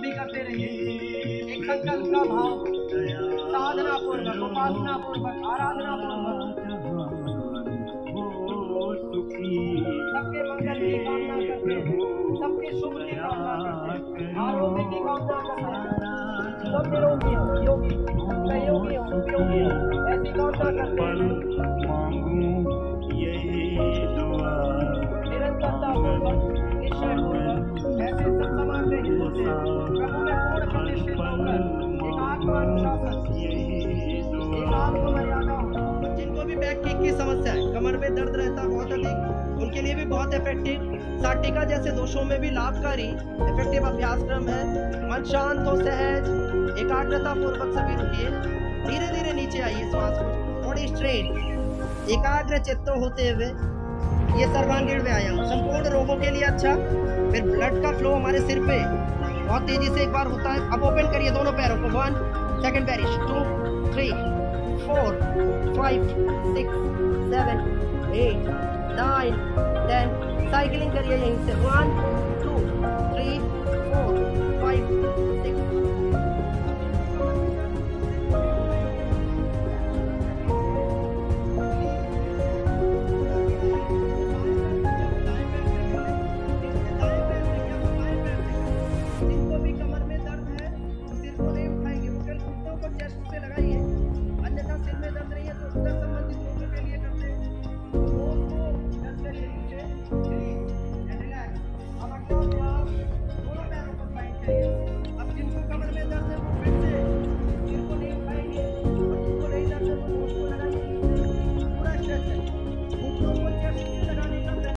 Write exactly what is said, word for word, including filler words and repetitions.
भी करते रहिए। एक संकल्प का भाव, साधना पूर्वक, उपासना पूर्वक, आराधना पूर्वक सबके मंगल की कामना करते हैं, सबके शुभ की कामना करते हैं, आरोग्य की कामना करते हैं, सब निरोगी हो, योगी सहयोगी हो, उपयोगी हो, ऐसी कामना करते हैं। निरंतरता पूर्वक, निश्चय पूर्वक ऐसे सब समानते हैं प्रभु में पूर्ण प्रतिष्ठित होकर एक आत्मानुशासन, एक आत्ममर्यादा। जिनको भी बैक किक की समस्या है, कमर में दर्द रहता है बहुत अधिक, उनके लिए भी बहुत इफेक्टिव, साटिका जैसे दोषों में भी लाभकारी इफेक्टिव अभ्यासक्रम है। मन शांत हो, सहज, एकाग्रता पूर्वक सभी रुकिए, धीरे धीरे नीचे आइए, श्वास को बॉडी स्ट्रेट, एकाग्र चित्त होते हुए ये सर्वांगीण व्यायाम संपूर्ण रोगों के लिए अच्छा। फिर ब्लड का फ्लो हमारे सिर पे बहुत तेजी से एक बार होता है। अब ओपन करिए दोनों पैरों को, वन सेकंड पेरिश, two three four five six seven eight nine ten, cycling करिए यहीं से, वन टू